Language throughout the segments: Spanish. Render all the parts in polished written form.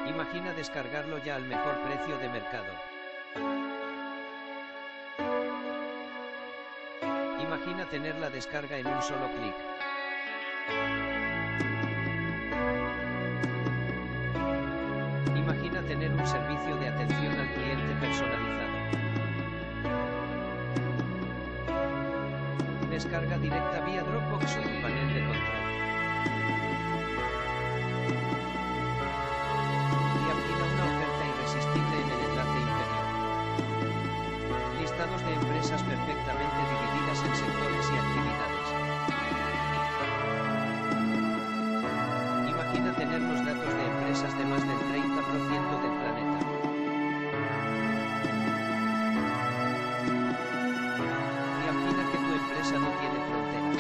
Imagina descargarlo ya al mejor precio de mercado. Imagina tener la descarga en un solo clic. Imagina tener un servicio de atención al cliente personalizado. Descarga directa vía Dropbox o tu panel de control. Imagina una oferta irresistible en el enlace inferior. Listados de empresas perfectamente divididas en sectores y actividades. Imagina tener los datos de empresas de más del 30% del planeta. Imagina que tu empresa no tiene fronteras.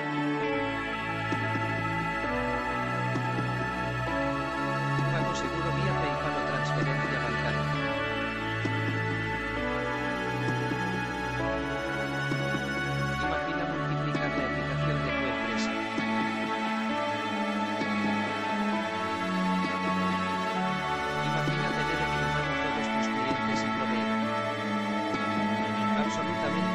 Pago seguro vía PayPal o transferencia bancaria. Imagina multiplicar la eficacia de tu empresa. Imagina tener en tu mano todos tus clientes y proveedores. Absolutamente